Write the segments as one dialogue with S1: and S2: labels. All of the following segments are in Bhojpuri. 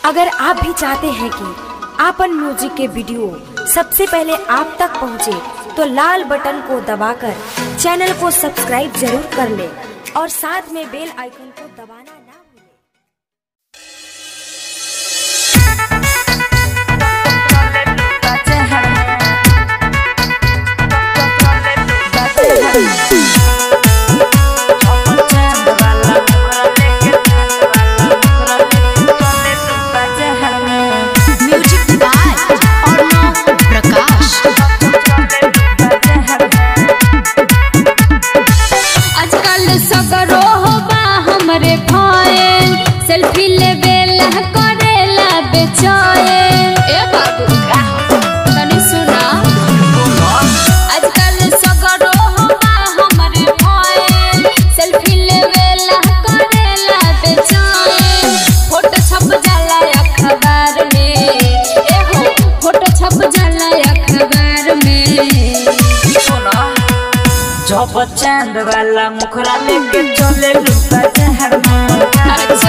S1: अगर आप भी चाहते हैं कि आपन म्यूजिक के वीडियो सबसे पहले आप तक पहुंचे, तो लाल बटन को दबाकर चैनल को सब्सक्राइब जरूर कर ले और साथ में बेल आइकन को दबाना ना भूलें।
S2: सेल्फी लेवेला करेला बेचैन ए बाबू तनी सुना आजकल सगरो होबा हमरे भैन सेल्फी लेवेला करेला बेचैन फोटो छप जाला अखबार में ए हो फोटो छप जाला अखबार में
S3: सुना जब चांद वाला मुखरा लेके चले लुका जहर में
S2: अच्छा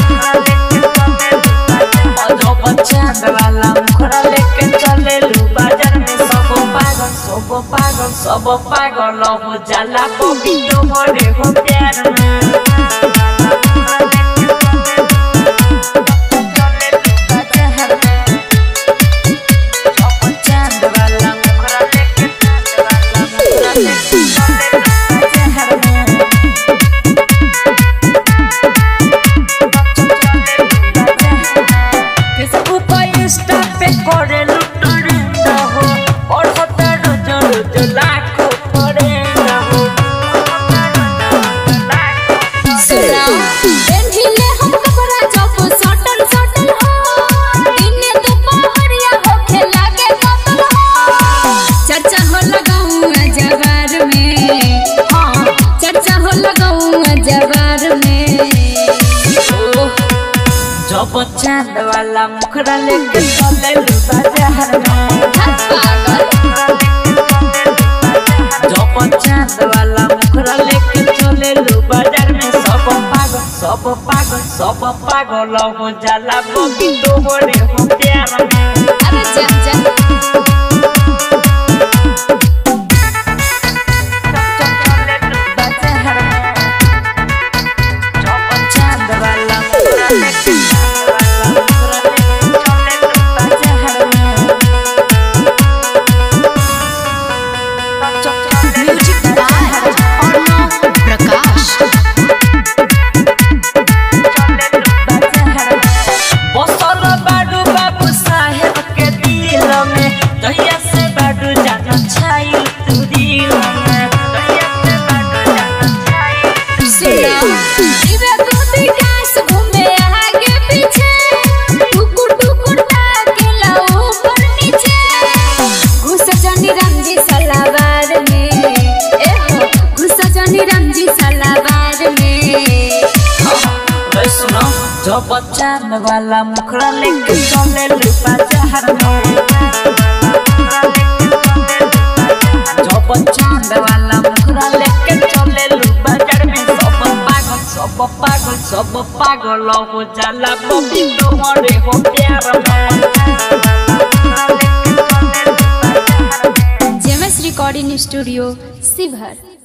S3: चांद वाला मुखरा लेके चले लू बाजार में सब पागल हो जाला पपीतो बड़े हो प्यार में जब चांद वाला मुखरा लेके चले लू बाजार में जब चांद वाला मुखरा लेके चले लू बाजार में सब पागल हो जाला पपीतो बड़े हो प्यार में
S2: अरे जा
S3: जब चांद वाला मुखरा लेके चले लू बाजार में जब चांद वाला मुखरा लेके चले लू बाजार में सब पागल हो जाला पपीतो बड़े हो प्यार में
S2: जेएमएस रिकॉर्डिंग स्टूडियो शिवहर।